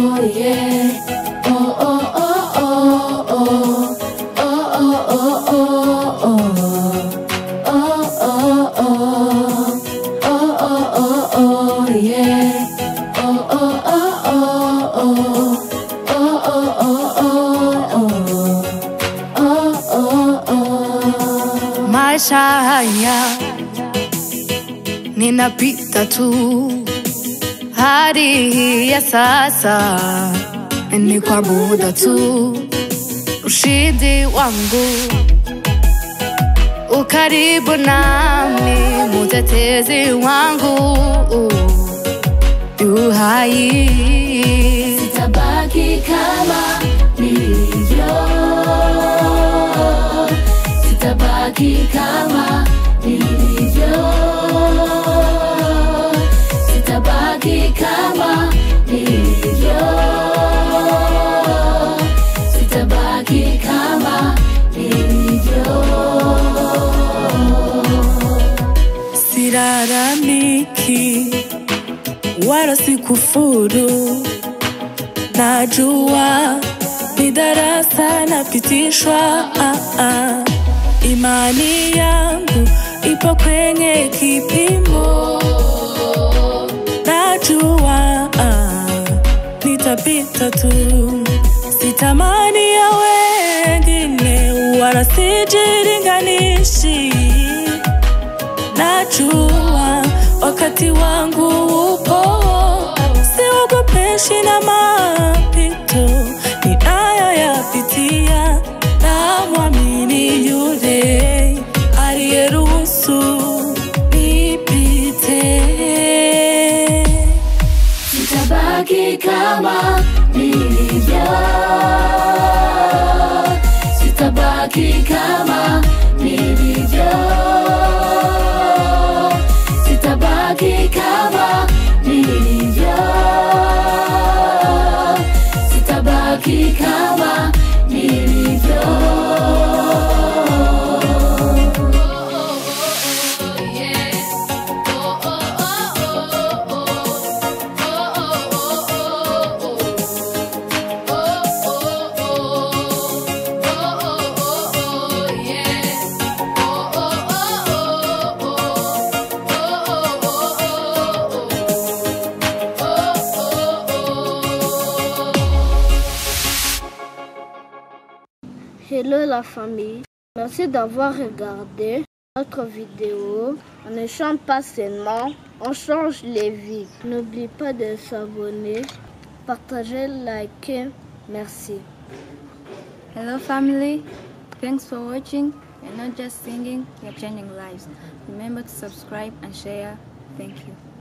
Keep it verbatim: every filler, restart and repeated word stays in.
oh, yeah. Oh, oh, oh, oh, oh. Oh, oh, oh, oh, oh. Oh, oh, oh. Oh, oh, oh, oh, yeah. Oh, oh, oh, oh, oh. Oh, oh, oh, oh, oh. Oh, oh, oh. Maisha haya ninapita tu, hadi ya sasa ni kwa muda tu. Ushindi wangu ukaribu nami, mutetezi wangu yu hai. Sitabaki kama nilivyo, sitabaki kama nilivyo, sitabaki kama nilivyo, sitabaki kama nilivyo. Silalamiki wala sikufuru, najua ni darasa napitishwa. ah, ah. Imani yangu ipo kwenye kipimo, najua ah, nitapita tu. Sitamani ya wengine wala sijilinganishi, najua wakati wangu upo. Siogopeshi na mapito ninayoyapitia, na mwamini yule aliyeruhusu nipite. Sitabaki kama nilivyo, sitabaki kama nilivyo, sitabaki kama nilivyo, sitabaki kama nilivyo. Hello la famille, merci d'avoir regardé notre vidéo. On ne chante pas seulement, on change les vies. N'oublie pas de s'abonner, partager, liker. Merci. Hello family, thanks for watching. We're not just singing, we're changing lives. Remember to subscribe and share. Thank you.